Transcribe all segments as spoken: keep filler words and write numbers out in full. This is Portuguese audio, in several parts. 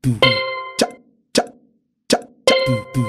Tchá, tchá, tchá, tchá.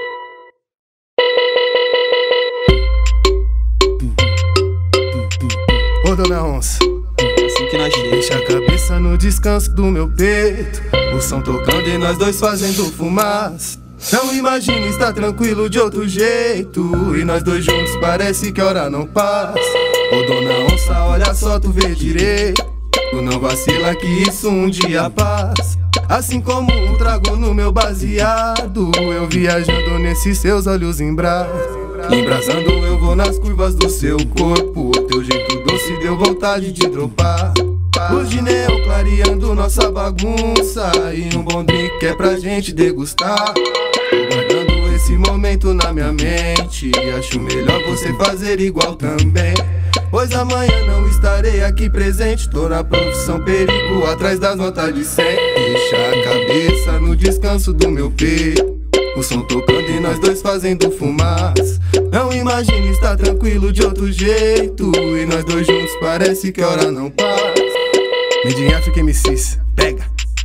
Ô dona Onça, assim que nós chega. deixa a cabeça no descanso do meu peito, o som tocando e nós dois fazendo fumaça. Não imagine estar tranquilo de outro jeito, e nós dois juntos parece que a hora não passa. Ô dona Onça, olha só, tu vê direito, tu não vacila que isso um dia passa. Assim como um trago no meu baseado, eu viajando nesses seus olhos embrasados. Embrasando eu vou nas curvas do seu corpo, o teu jeito doce deu vontade de dropar. Luz de neon clareando nossa bagunça, e um bom drink que é pra gente degustar. Tô guardando esse momento na minha mente, e acho melhor você fazer igual também, pois amanhã não estarei aqui presente. Tô na profissão perigo, atrás das notas de cem. Deixa a cabeça no descanso do meu peito, o som tocando e nós dois fazendo fumaça. Não imagine estar tranquilo de outro jeito, e nós dois juntos parece que a hora não passa. Made in Africa M Cs, pega.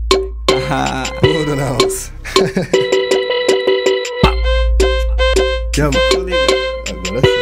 Ô dona Onça. Chama. Agora sim.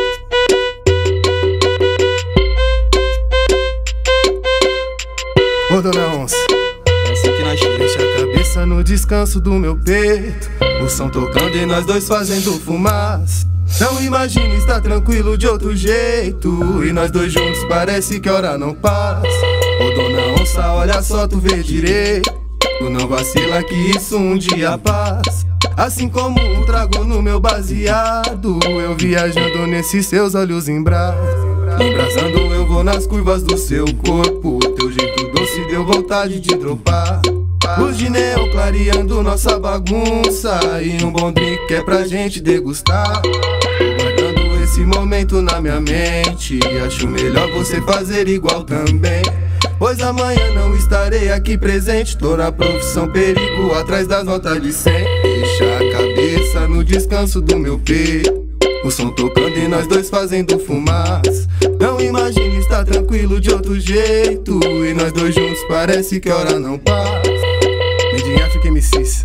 Ô dona Onça, assim que nós chega. deixa a cabeça no descanso do meu peito, o som tocando e nós dois fazendo fumaça. Não imagine estar tranquilo de outro jeito, e nós dois juntos parece que a hora não passa. Ô dona Onça, olha só, tu vê direito, tu não vacila que isso um dia passa. Assim como um trago no meu baseado, eu viajando nesses seus olhos embrasados. Embrasando eu vou nas curvas do seu corpo, o teu jeito doce deu vontade de dropar. Luz de neon clareando nossa bagunça, e um bom drink que é pra gente degustar. Tô guardando esse momento na minha mente, e acho melhor você fazer igual também, pois amanhã não estarei aqui presente. Tô na profissão perigo, atrás das notas de cem. Deixa a cabeça no descanso do meu peito, o som tocando e nós dois fazendo fumaça. Não imagine estar tranquilo de outro jeito, e nós dois juntos parece que a hora não passa. Made in Africa M Cs.